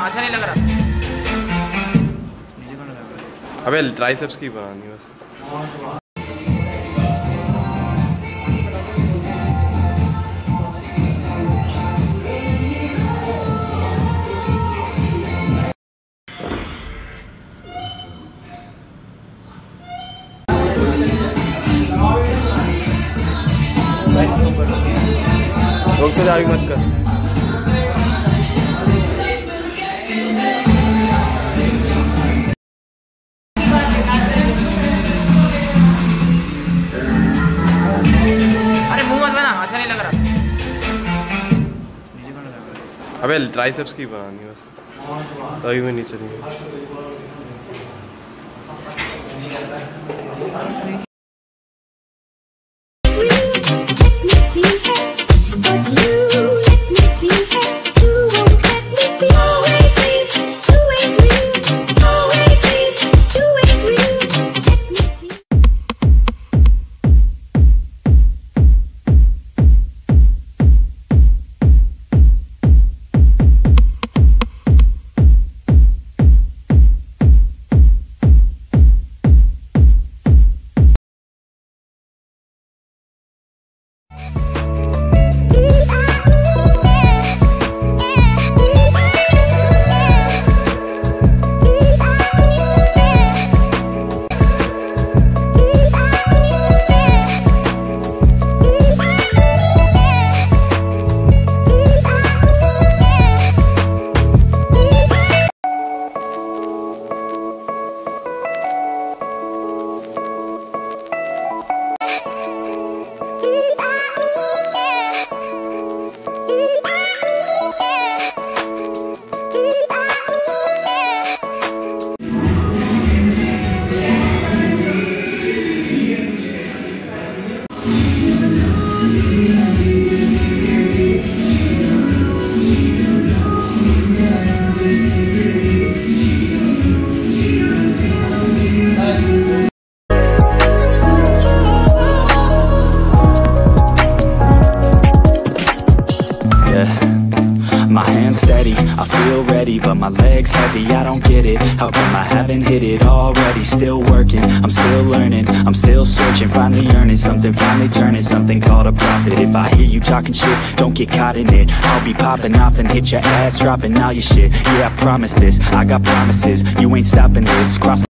अच्छा नहीं लग रहा। अबे ट्राइसेप्स की बनानी बस। रोक तो जारी मत कर। अरे मुंह मत बना, अच्छा नहीं लग रहा। अबे ट्राइसेप्स की बनानी बस, तभी मैं नीचे नहीं। My hands steady, I feel ready, but my legs heavy, I don't get it. How come I haven't hit it already? Still working, I'm still learning, I'm still searching, finally earning something, finally turning something called a profit. If I hear you talking shit, don't get caught in it. I'll be popping off and hit your ass, dropping all your shit. Yeah, I promise this, I got promises, you ain't stopping this. Cross